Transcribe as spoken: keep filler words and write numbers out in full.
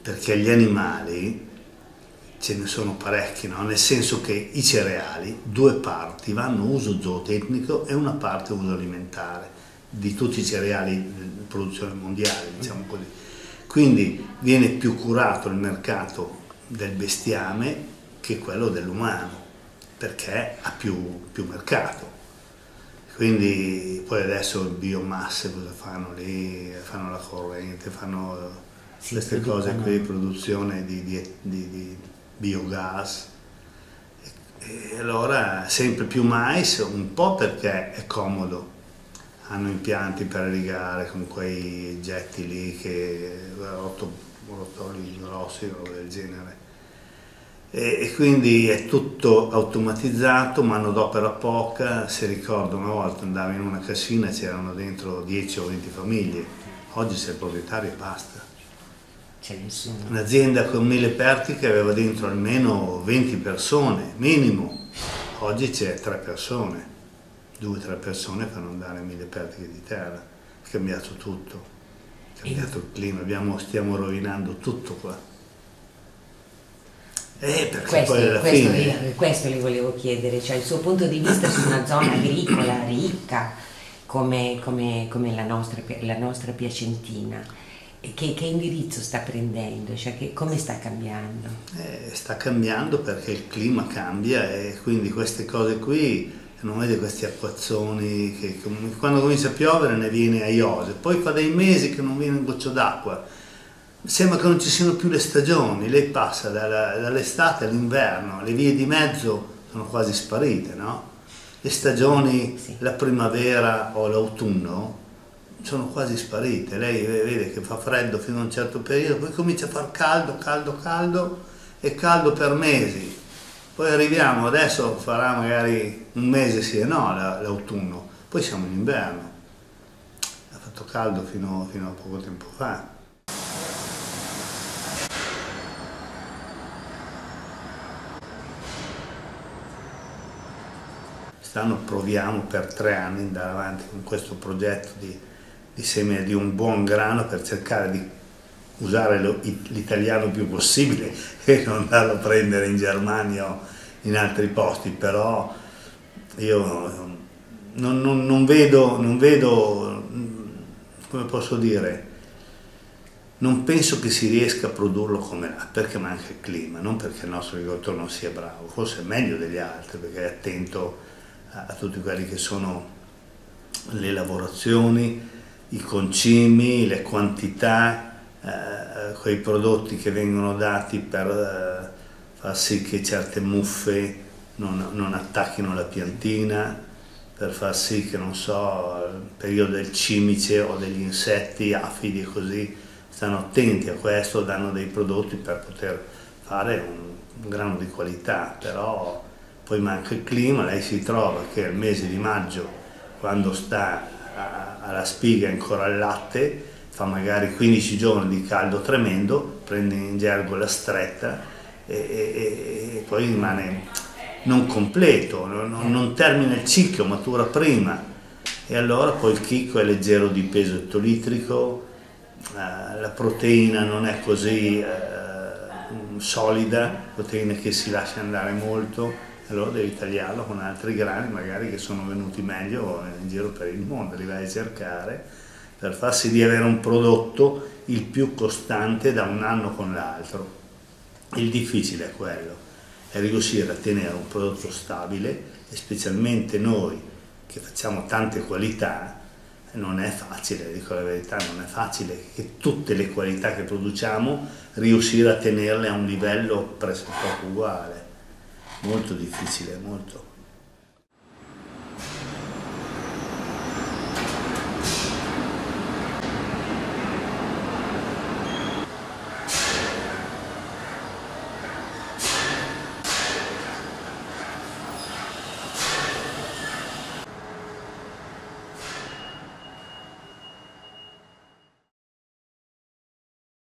perché gli animali ce ne sono parecchi, no? Nel senso che i cereali, due parti vanno uso zootecnico e una parte uso alimentare, di tutti i cereali di produzione mondiale, diciamo così. Quindi viene più curato il mercato del bestiame che quello dell'umano, perché ha più, più mercato. Quindi poi adesso le biomasse cosa fanno lì? Fanno la corrente, fanno sì, queste cose qui, produzione di, di, di, di biogas. E, e allora sempre più mais, un po' perché è comodo, hanno impianti per irrigare con quei getti lì che otto rotoli grossi o del genere. E quindi è tutto automatizzato, manodopera poca. Si ricorda una volta andavi in una cascina, c'erano dentro dieci o venti famiglie, oggi sei il proprietario e basta. C'è nessuno. Un'azienda con mille pertiche aveva dentro almeno venti persone, minimo, oggi c'è tre persone, due o tre persone fanno andare mille pertiche di terra. È cambiato tutto, è cambiato il clima, abbiamo, stiamo rovinando tutto qua. Eh, perché questo, poi alla questo, fine... questo le volevo chiedere, cioè il suo punto di vista su una zona agricola ricca come, come, come la, nostra, la nostra Piacentina, che, che indirizzo sta prendendo, cioè che, come sta cambiando? Eh, sta cambiando perché il clima cambia e quindi queste cose qui, non vede questi acquazzoni che quando comincia a piovere ne viene a iose, poi fa dei mesi che non viene un goccio d'acqua. Sembra che non ci siano più le stagioni, lei passa dall'estate all'inverno, le vie di mezzo sono quasi sparite, no? Le stagioni, sì. La primavera o l'autunno sono quasi sparite, lei vede che fa freddo fino a un certo periodo, poi comincia a far caldo, caldo, caldo e caldo per mesi, poi arriviamo, adesso farà magari un mese sì e no l'autunno, poi siamo in inverno, ha fatto caldo fino, fino a poco tempo fa. Quest'anno proviamo per tre anni ad andare avanti con questo progetto di, di semine di un buon grano per cercare di usare l'italiano più possibile e non andarlo a prendere in Germania o in altri posti, però io non, non, non vedo, non vedo, come posso dire, non penso che si riesca a produrlo come là, perché manca il clima, non perché il nostro agricoltore non sia bravo, forse è meglio degli altri perché è attento a tutti quelli che sono le lavorazioni, i concimi, le quantità, eh, quei prodotti che vengono dati per eh, far sì che certe muffe non, non attacchino la piantina, per far sì che, non so, il periodo del cimice o degli insetti, afidi e così, stanno attenti a questo, danno dei prodotti per poter fare un, un grano di qualità, però poi manca il clima, lei si trova che al mese di maggio, quando sta a, alla spiga ancora al latte, fa magari quindici giorni di caldo tremendo, prende in gergo la stretta e, e, e poi rimane non completo, non, non termina il ciclo, matura prima e allora poi il chicco è leggero di peso ettolitrico, eh, la proteina non è così eh, solida, proteina che si lascia andare molto. Allora devi tagliarlo con altri grani magari che sono venuti meglio in giro per il mondo, li vai a cercare per far sì di avere un prodotto il più costante da un anno con l'altro. Il difficile è quello, è riuscire a tenere un prodotto stabile e specialmente noi che facciamo tante qualità, non è facile, dico la verità, non è facile che tutte le qualità che produciamo riuscire a tenerle a un livello pressoché uguale. Molto difficile, molto.